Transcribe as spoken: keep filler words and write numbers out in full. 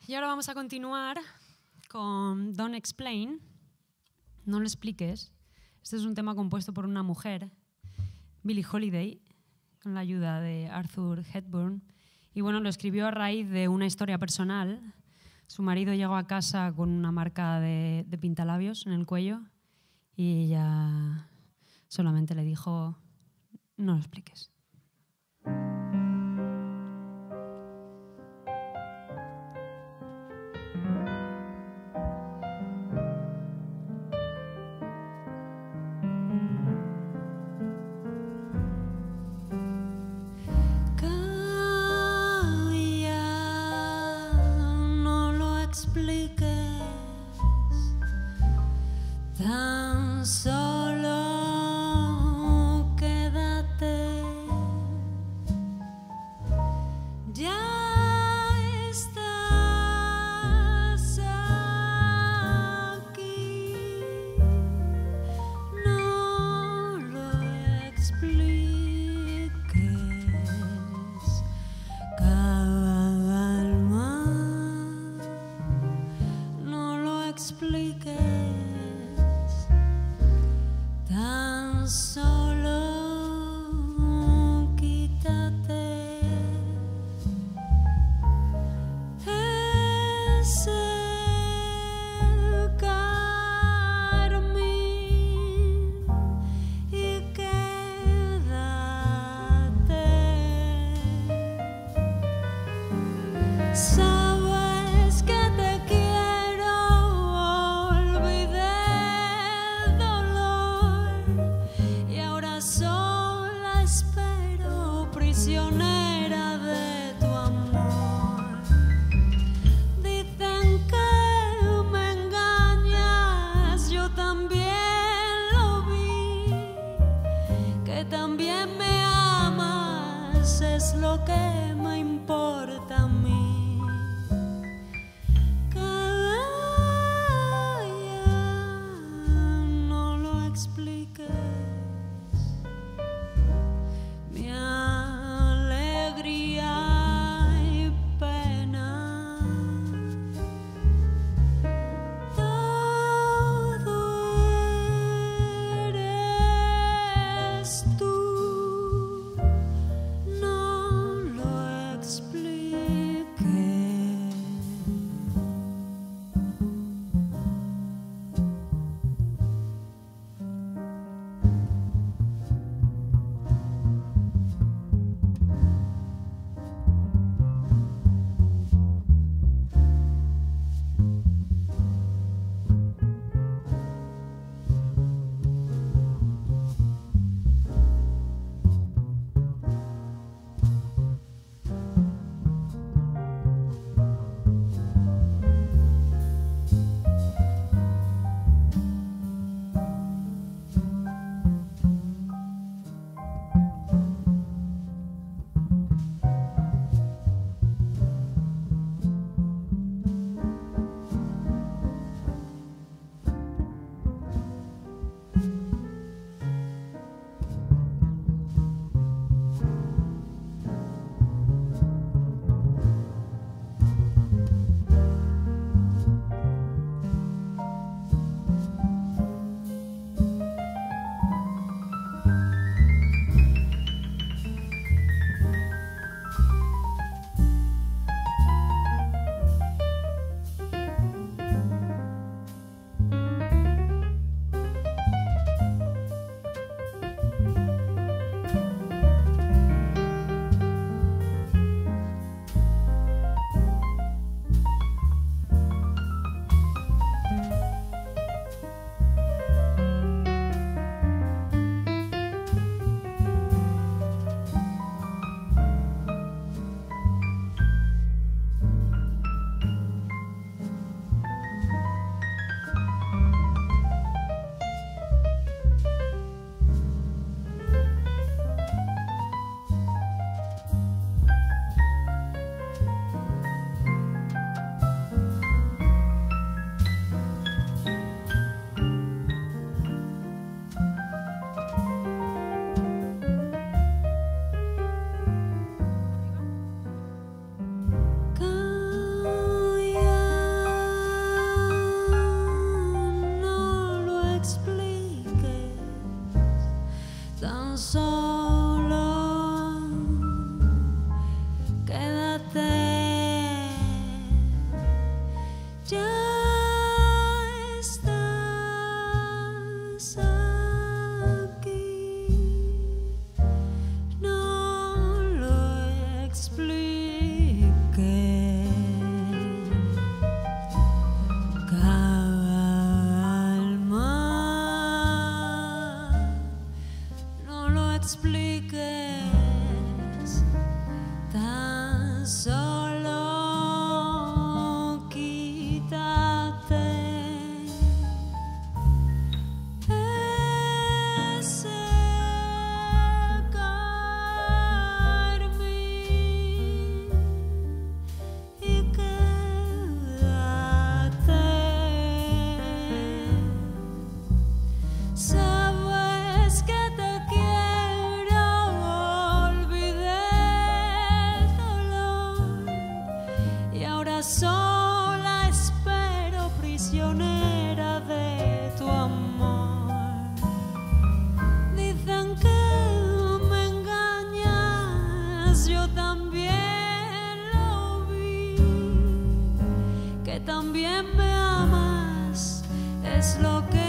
Y ahora vamos a continuar con Don't Explain, no lo expliques. Este es un tema compuesto por una mujer, Billie Holiday, con la ayuda de Arthur Hepburn. Y bueno, lo escribió a raíz de una historia personal. Su marido llegó a casa con una marca de, de pintalabios en el cuello y ella solamente le dijo, no lo expliques. Tan solo quédate, ya estás aquí, no lo expliques, calma, no lo expliques. Tan solo quítate ese carmín y quédate. Sabes que te quiero, olvidé el dolor. Sola espero, prisionera de tu amor. Dicen día sola espero, prisionera de tu amor. Dicen que me engañas, yo también lo vi, que también me amas, es lo que